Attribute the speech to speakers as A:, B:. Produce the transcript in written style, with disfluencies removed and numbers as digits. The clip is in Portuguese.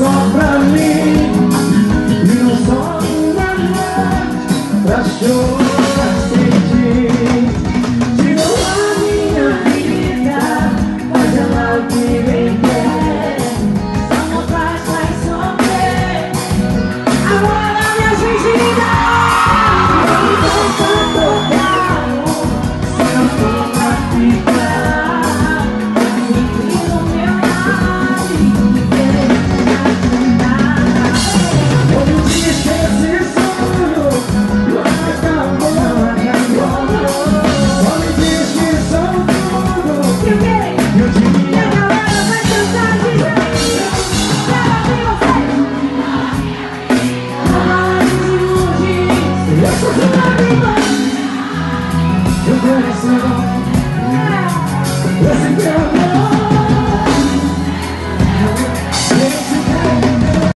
A: só pra mim e não só uma noite pra chorar sentir. Tirou a minha vida, mas ela o que me quer. Só não faz sofrer. Agora minha gente eu